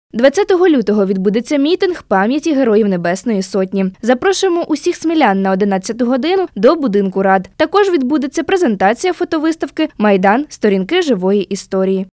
20 лютого відбудеться мітинг пам'яті Героїв Небесної Сотні. Запрошуємо усіх смілян на 11 годину до будинку Рад. Також відбудеться презентація фотовиставки «Майдан. Сторінки живої історії».